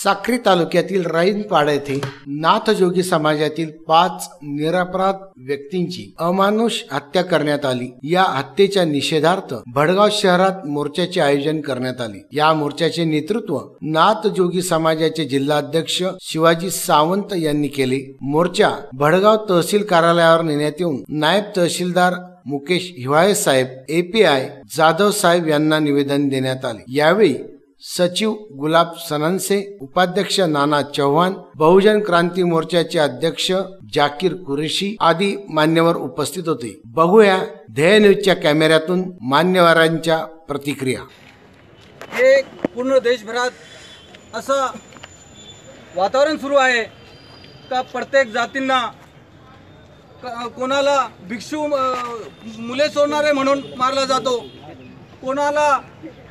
साक्री तालुक्यातील राईनपाडा येथे नाथजोगी समाजातील 5 निरपराध व्यक्तींची अमानुष हत्या करण्यात आली। या हत्येच्या निषेधार्थ भडगाव शहरात मोर्चाचे आयोजन करण्यात आले। या मोर्चाचे नेतृत्व नाथजोगी समाजाचे जिल्हाध्यक्ष शिवाजी सावंत यांनी केले। मोर्चा भडगाव तहसील कार्यालयावर नेण्यात येऊन नायब तहसीलदार मुकेश हिवाळे साहेब, एपीआय जाधव साहेब यांना निवेदन देण्यात आले। यावेळी सचिव गुलाब सननसे, उपाध्यक्ष नाना चव्हाण, बहुजन क्रांती मोर्चाचे अध्यक्ष जाकीर कुरेशी आदी मान्यवर उपस्थित होते। बघूया ध्येय न्यूजच्या कॅमेऱ्यातून मान्यवरांच्या प्रतिक्रिया। हे पूर्ण देशभरात असं वातावरण सुरू आहे का प्रत्येक जातींना कोणाला भिक्षू मुले सोडणारे म्हणून मारला जातो, कोणाला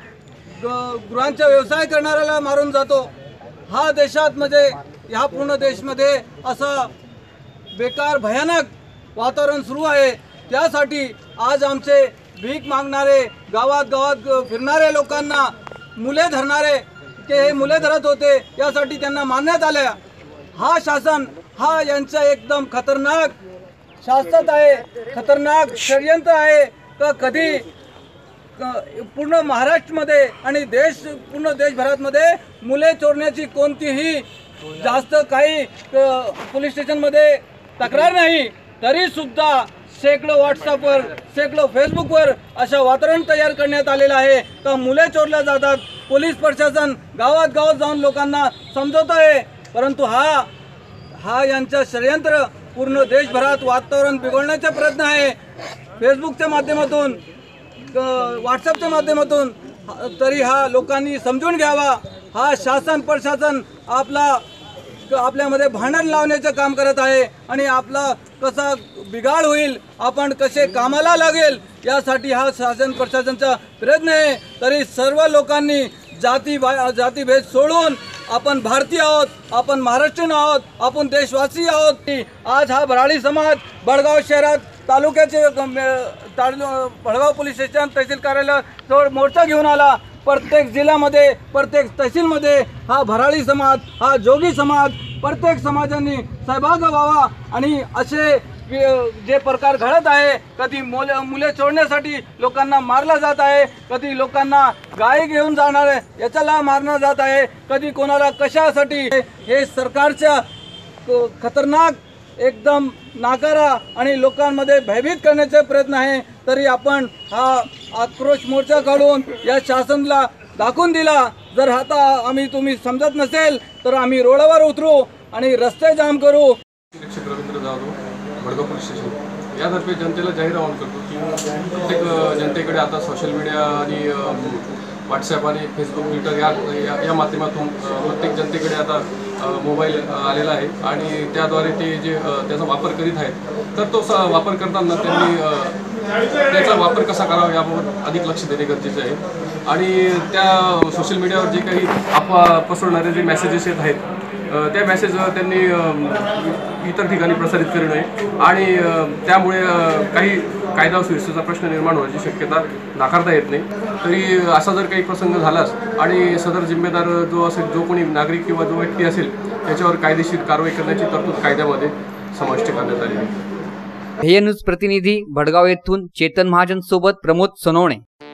गुरांचा व्यवसाय करणाऱ्याला मारून जातो। हा देशात म्हणजे ह्या पूर्ण देशमध्ये असं बेकार भयानक वातावरण सुरू आहे। त्यासाठी आज आमचे भीक मागणारे गावात गावात फिरणारे लोकांना मुले धरणारे की हे मुले धरत होते यासाठी त्यांना मारण्यात आले। हा शासन हा यांचा एकदम खतरनाक शासन आहे, खतरनाक षडयंत्र आहे का कधी पूर्ण महाराष्ट्रामध्ये आणि पूर्ण देशभरामध्ये मुले चोरण्याची कोणतीही जास्त काही पोलीस स्टेशनमध्ये तक्रार नाही, तरी सुद्धा शेकडो व्हॉट्सअपवर, शेकडो फेसबुकवर अशा वातावरण तयार करण्यात आलेलं आहे का मुले चोरल्या जातात। पोलीस प्रशासन गावात गावात जाऊन लोकांना समजवत आहे, परंतु हा यांचा षडयंत्र पूर्ण देशभरात वातावरण बिघडण्याचा प्रयत्न आहे। फेसबुकच्या माध्यमातून, व्हॉट्सअपच्या माध्यमातून तरी हा लोकांनी समजून घ्यावा। हा शासन प्रशासन आपल्यामध्ये भांडण लावण्याचं काम करत आहे आणि आपला कसा बिघाड होईल, आपण कसे कामाला लागेल यासाठी हा शासन प्रशासनाचा प्रयत्न आहे। तरी सर्व लोकांनी जातीभेद सोडून आपण भारतीय आहोत, आपण महाराष्ट्रीयन आहोत, आपण देशवासी आहोत। आज हा भराडी समाज भडगाव शहरात तालुक्याचे भडगाव पोलीस स्टेशन तहसील कार्यालयाजवळ मोर्चा घेऊन आला। प्रत्येक जिल्ह्यामध्ये, प्रत्येक तहसीलमध्ये हा भराडी समाज, हा जोगी समाज, प्रत्येक समाजांनी सहभाग व्हावा आणि असे जे प्रकार घडत आहे, कधी मुले चोरण्यासाठी लोकांना मारला जात आहे, कधी लोकांना गाय घेऊन जाणार याच्याला मारण्यात जात आहे, कधी कोणाला कशासाठी, हे सरकारच्या खतरनाक एकदम नाकारा आणि लोकांमध्ये भयभीत करण्याचा प्रयत्न आहे। तरी आपण हा आक्रोश मोर्चा काढून या शासनाला दाखवून दिला। जर आता तुम्ही समजत नसेल तर आम्ही रोडावर उतरू आणि रस्ते जाम करू। निरीक्षक रवींद्र जाधव, भडगाव पोलीस स्टेशन यातर्फे जनतेला जाहीर आवाहन करतो की प्रत्येक जनतेकडे आता सोशल मीडिया आणि व्हॉट्सॲप आणि फेसबुक, ट्विटर या माध्यमातून प्रत्येक जनतेकडे आता मोबाईल आलेला आहे आणि त्याद्वारे ते त्याचा वापर करीत आहेत। तर तो वापर करताना त्यांनी त्याचा वापर कसा करावा याबाबत अधिक लक्ष देणे गरजेचे आहे आणि त्या सोशल मीडियावर जे काही अफवा पसरवणारे जे मेसेजेस येत आहेत त्या मेसेज त्यांनी इतर ठिकाणी प्रसारित करू नये आणि त्यामुळे काही कायदा सुव्यवस्थेचा प्रश्न निर्माण होण्याची शक्यता नाकारता येत नाही। तरी असा जर काही प्रसंग झालाच आणि सदर जिम्मेदार जो कोणी नागरिक किंवा जो व्यक्ती असेल त्याच्यावर कायदेशीर कारवाई करण्याची तरतूद कायद्यामध्ये समाविष्ट करण्यात आली आहे। ध्येय न्यूज प्रतिनिधी भडगाव येथून चेतन महाजन सोबत प्रमोद सोनवणे।